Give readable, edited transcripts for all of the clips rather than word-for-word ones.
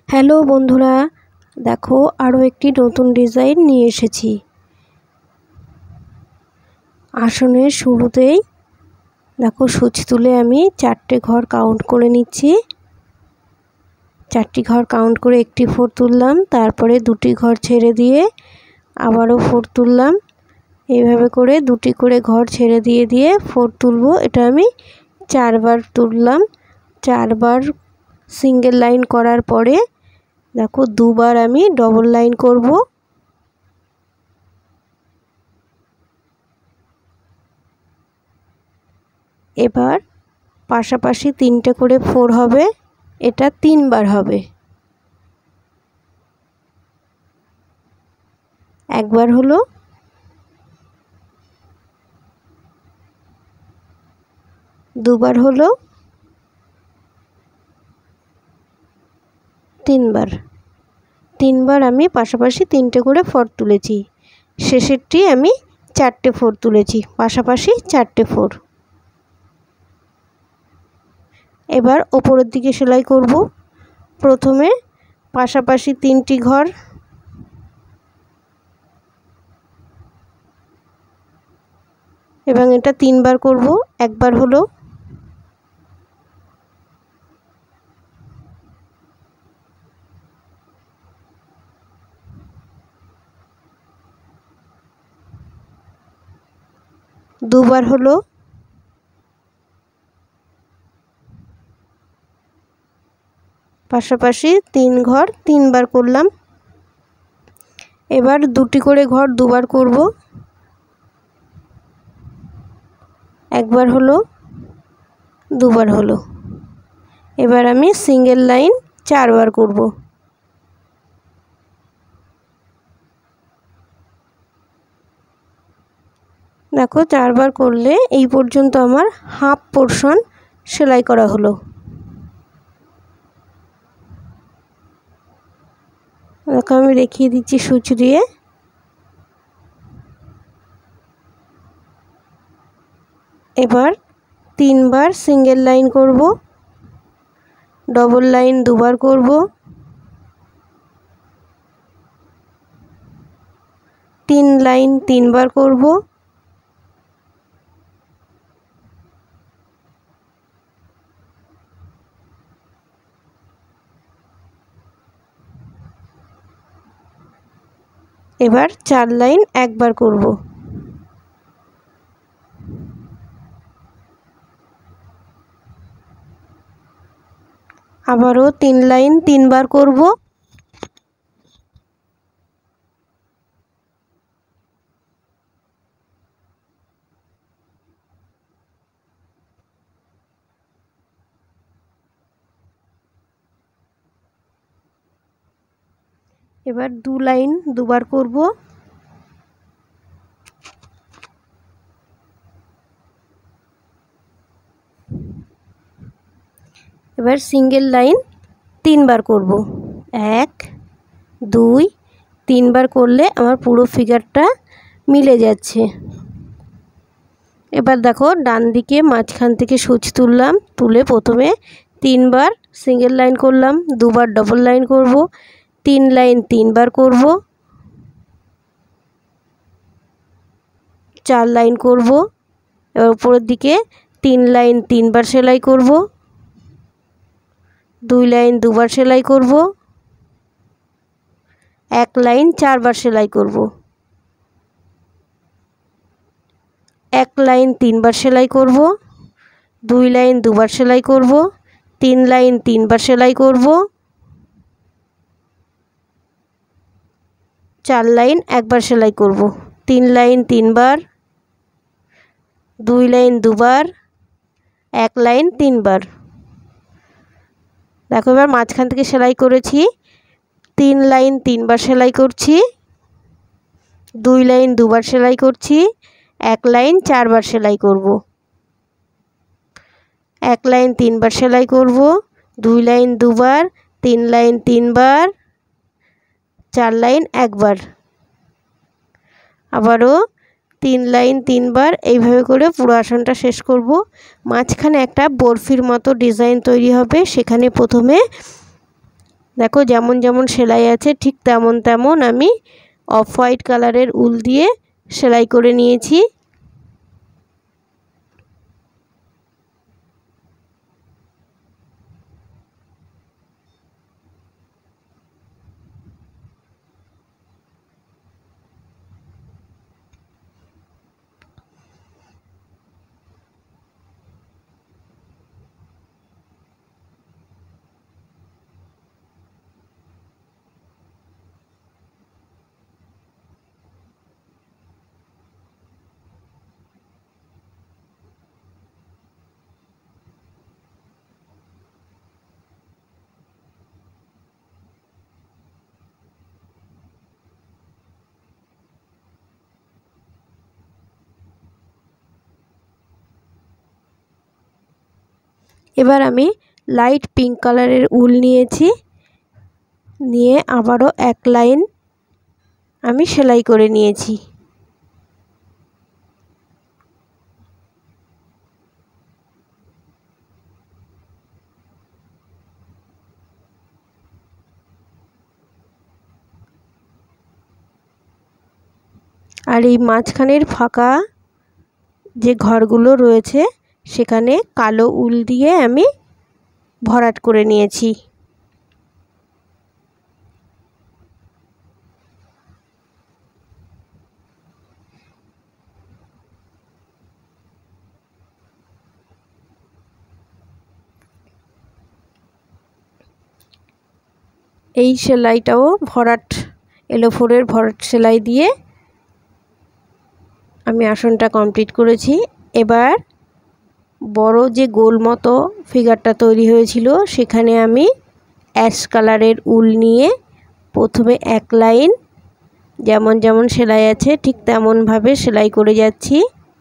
Hello বন্ধুরা, দেখো আরও একটি নতুন ডিজাইন নিয়ে এসেছি। আসনের শুরুতেই দেখো সূচ তুলে আমি 4টে ঘর কাউন্ট করে নিচ্ছি। 4টি ঘর কাউন্ট করে একটি 4 তুললাম, তারপরে 2টি ঘর ছেড়ে দিয়ে আবারও 4 তুললাম। এইভাবে করে 2টি করে ঘর ছেড়ে দিয়ে 4 তুলবো। এটা আমি 4বার তুললাম। 4বার সিঙ্গেল লাইন করার পরে দেখো 2বার আমি ডবল লাইন করব। এবার পাশাপাশি 3টে করে 4 হবে, এটা 3বার হবে। একবার হলো, দুবার হলো, 3বার আমি পাশাপাশি 3টে করে 4 তুলেছি। শেষেরটি আমি 4টে 4 তুলেছি, পাশাপাশি 4টে 4। এবার ওপরের দিকে সেলাই করব। প্রথমে পাশাপাশি 3টি ঘর, এবং এটা 3বার করব। একবার হলো, দুবার হলো, পাশাপাশি 3 ঘর 3বার করলাম। এবার 2টি করে ঘর 2বার করব। একবার হলো, দুবার হলো। এবার আমি সিঙ্গেল লাইন 4বার করব। দেখো 4বার করলে এই পর্যন্ত আমার হাফ পোরশন সেলাই করা হলো। দেখো আমি দেখিয়ে দিচ্ছি সূচ দিয়ে। এবার 3বার সিঙ্গেল লাইন করব, ডবল লাইন 2বার করব, 3 লাইন 3বার করব, এবার 4 লাইন একবার করব। আবারও 3 লাইন 3বার করব। এবার 2 লাইন 2বার করব। এবার সিঙ্গেল লাইন 3বার করব। 1 2 3বার করলে আমার পুরো ফিগারটা মিলে যাচ্ছে। এবার দেখো ডান দিকে মাঝখান থেকে সূচ তুললাম, তুলে প্রথমে 3বার সিঙ্গেল লাইন করলাম, 2বার ডবল লাইন করব, 3 লাইন 3বার করব, 4 লাইন করব। এবার উপরের দিকে 3 লাইন 3বার সেলাই করব, 2 লাইন 2বার সেলাই করব, 1 লাইন 4বার সেলাই করব, 1 লাইন 3বার সেলাই করব, 2 লাইন 2বার সেলাই করব, 3 লাইন 3বার সেলাই করব, 4 লাইন একবার সেলাই করব, 3 লাইন 3বার, 2 লাইন 2বার, 1 লাইন 3বার। দেখো এবার মাঝখান থেকে সেলাই করেছি, 3 লাইন 3বার সেলাই করছি, 2 লাইন 2বার সেলাই করছি, 1 লাইন 4বার সেলাই করব, 1 লাইন 3বার সেলাই করব, 2 লাইন 2বার, 3 লাইন 3বার, 4 লাইন একবার। আবারও 3 লাইন 3বার। এইভাবে করে পুরো আসনটা শেষ করব। মাঝখানে একটা বরফির মতো ডিজাইন তৈরি হবে, সেখানে প্রথমে দেখো যেমন যেমন সেলাই আছে ঠিক তেমন তেমন আমি অফ হোয়াইট কালারের উল দিয়ে সেলাই করে নিয়েছি। এবার আমি লাইট পিঙ্ক কালারের উল নিয়েছি, নিয়ে আবারও এক লাইন আমি সেলাই করে নিয়েছি। আর এই মাঝখানের ফাঁকা যে ঘরগুলো রয়েছে সেখানে কালো উল দিয়ে আমি ভরাট করে নিয়েছি। এই সেলাইটাও ভরাট এলোফোরের ভরাট সেলাই দিয়ে আমি আসনটা কমপ্লিট করেছি। এবার বড় যে গোল মতো ফিগারটা তৈরি হয়েছিল সেখানে আমি অ্যাশ কালারের উল নিয়ে প্রথমে এক লাইন যেমন যেমন সেলাই আছে ঠিক তেমনভাবে সেলাই করে যাচ্ছি।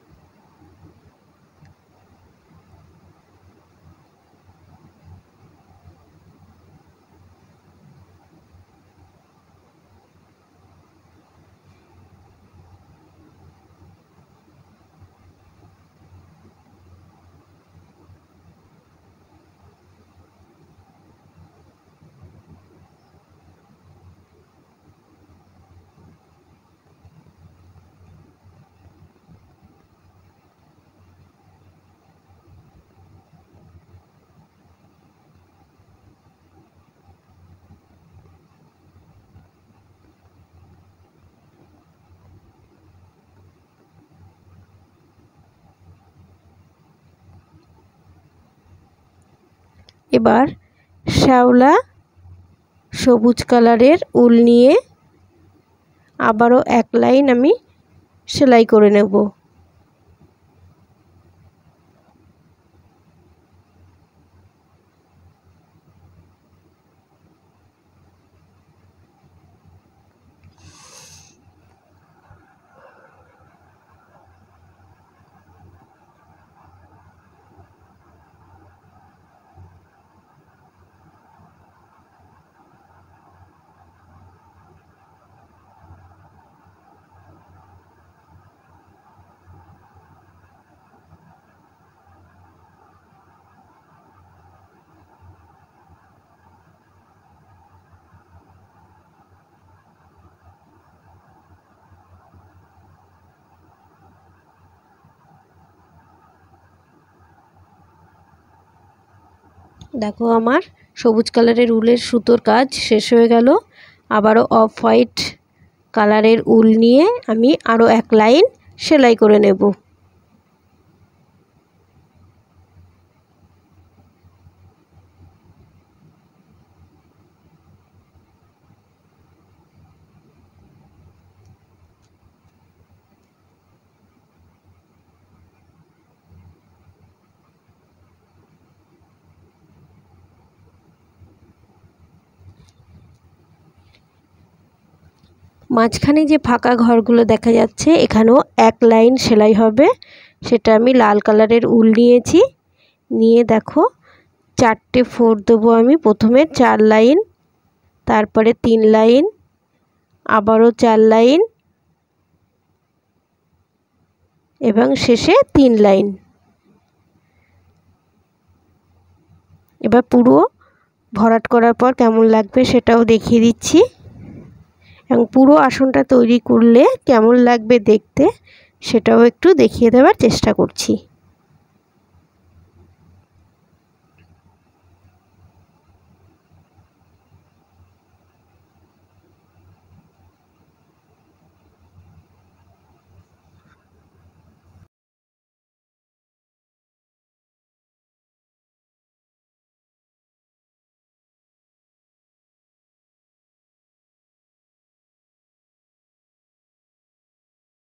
এবার শ্যাওলা সবুজ কালারের উল নিয়ে আবারও এক লাইন আমি সেলাই করে নেব। দেখো আমার সবুজ কালারের উলের সুতোর কাজ শেষ হয়ে গেল। আবারও অফ হোয়াইট কালারের উল নিয়ে আমি আরও এক লাইন সেলাই করে নেব। মাঝখানে যে ফাঁকা ঘরগুলো দেখা যাচ্ছে এখানেও এক লাইন সেলাই হবে, সেটা আমি লাল কালারের উল নিয়েছি, নিয়ে দেখো চারটে ফোর দেবো আমি। প্রথমে 4 লাইন, তারপরে 3 লাইন, আবারও 4 লাইন এবং শেষে 3 লাইন। এবার পুরো ভরাট করার পর কেমন লাগবে সেটাও দেখিয়ে দিচ্ছি, এবং পুরো আসনটা তৈরি করলে কেমন লাগবে দেখতে সেটাও একটু দেখিয়ে দেওয়ার চেষ্টা করছি।